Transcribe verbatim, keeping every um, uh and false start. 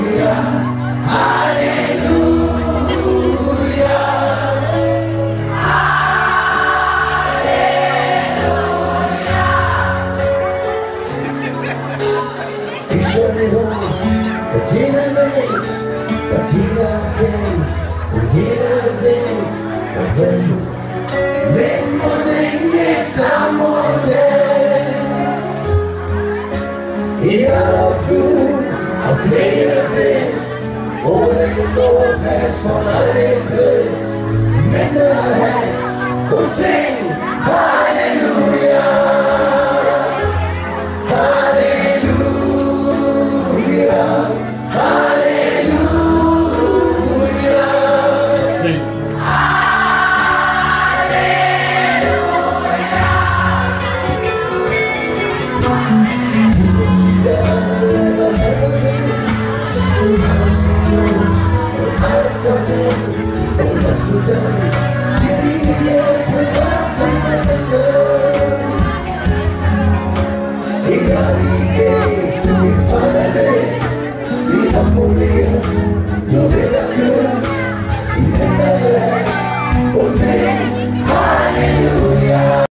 dass jeder lebt, dass jeder kennt und jeder singt, auch wenn du mit Musik nichts am Mund hast. Egal ob du am Pflege bist oder genug hast von all dem Quiz, nimm dein Herz und sing Halleluja. Und was du dann dir die Liebe vergessen. Egal wie ich, du